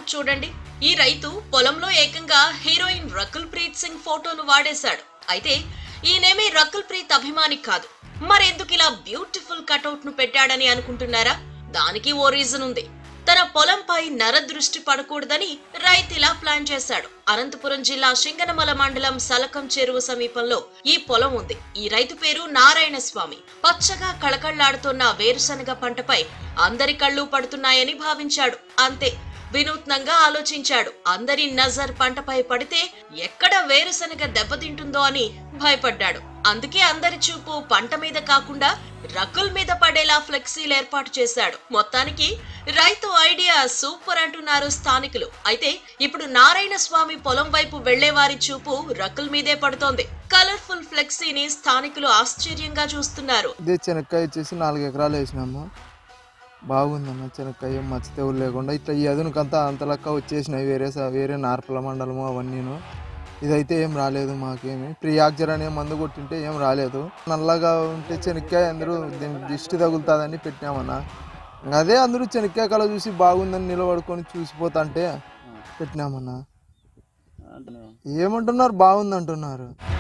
Layout చూడండి. ఈ రైతు పొలంలో ఏకంగా హీరోయిన్ రకుల్ ప్రీత్ సింగ్ ఫోటోను వాడేశాడు. అయితే ఈయనేమీ రకుల్ ప్రీత్ అభిమాని కాదు. మరెందుకు ఇలా బ్యూటిఫుల్ కటౌట్ ను పెట్టాడని అనుకుంటున్నారా? దానికి ఓ రీజన్ ఉంది. తన పొలంపై నరదృష్టి పడకూడదని రైతు ఇలా ప్లాన్ చేశాడు. అనంతపురం జిల్లా సింగనమల మండలం సలకం చెరువు సమీపంలో ఈ పొలం ఉంది. ఈ రైతు పేరు నారాయణ స్వామి. పచ్చగా కళకళ్లాడుతున్న వేరుశనగ పంటపై అందరి కళ్ళు పడుతున్నాయని భావించాడు. అంతే, వినూత్నంగా ఆలోచించాడు. అందరి నజర్ పంటపై పడితే ఎక్కడ వేరుశనగ దెబ్బతింటుందో అని భయపడ్డాడు. అందుకే అందరి చూపు పంట మీద కాకుండా రకుల్ మీద పడేలా ఫ్లెక్సీలు ఏర్పాటు చేశాడు. మొత్తానికి రైతు ఐడియా సూపర్ అంటున్నారు స్థానికులు. అయితే ఇప్పుడు నారాయణ స్వామి పొలం వైపు వెళ్లే వారి చూపు రకుల్ మీదే పడుతోంది. కలర్ఫుల్ ఫ్లెక్సీని స్థానికులు ఆశ్చర్యంగా చూస్తున్నారు. చెనక్కాయ వచ్చేసి 4 ఎకరాలు వేసినాము. బాగుందన్న చెనక్కాయ, మచ్చ తెగులు లేకుండా ఇట్లా ఈ అదునుకంతా అంతలక్క వచ్చేసినాయి. వేరే నార్పల మండలము అవన్నీను. ఇదైతే ఏం రాలేదు మాకేమి. ప్రియాక్జర్ అనే మందు కొట్టింటే ఏం రాలేదు. నల్లగా ఉంటే చెనక్కాయ అందరూ దీనికి దిష్టి తగులుతుందని పెట్టినామన్నా. అదే అందరూ చెనక్కాయ కళ చూసి బాగుందని నిలబడుకొని చూసిపోతా అంటే పెట్టినామన్నా. ఏమంటున్నారు? బాగుంది అంటున్నారు.